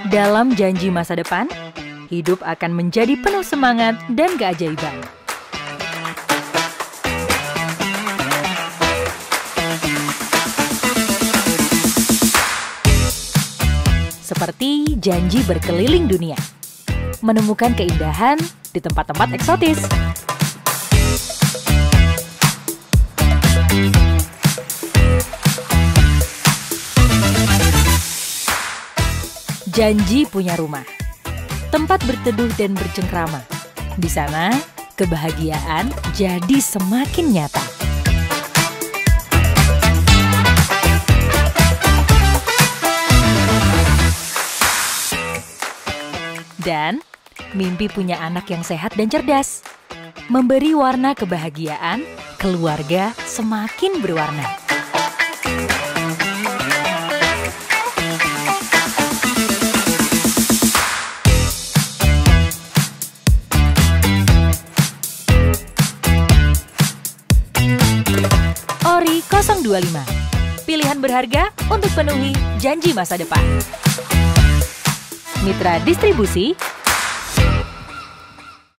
Dalam janji masa depan, hidup akan menjadi penuh semangat dan keajaiban. Seperti janji berkeliling dunia, menemukan keindahan di tempat-tempat eksotis. Janji punya rumah, tempat berteduh dan bercengkrama. Di sana, kebahagiaan jadi semakin nyata. Dan mimpi punya anak yang sehat dan cerdas, memberi warna kebahagiaan, keluarga semakin berwarna. Ori 025, pilihan berharga untuk penuhi janji masa depan. Mitra distribusi